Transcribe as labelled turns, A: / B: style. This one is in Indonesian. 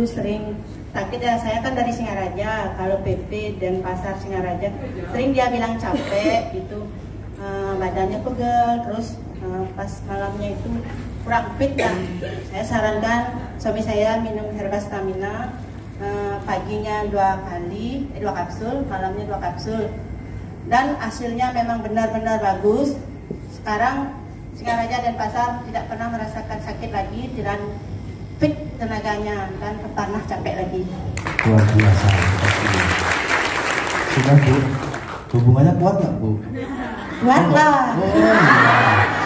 A: sering sakit ya. Saya kan dari Singaraja, kalau PP dan pasar Singaraja sering dia bilang capek gitu, badannya pegel, terus pas malamnya itu kurang fit lah. Saya sarankan suami saya minum Herba Stamina, paginya 2 kapsul, malamnya 2 kapsul, dan hasilnya memang benar-benar bagus. Sekarang Singaraja dan pasar tidak pernah merasakan sakit lagi dan fit tenaganya dan pernah capek lagi.
B: Luar biasa. Sudah Bu, hubungannya kuat nggak Bu?
A: Kuat lah.
B: Oh, iya.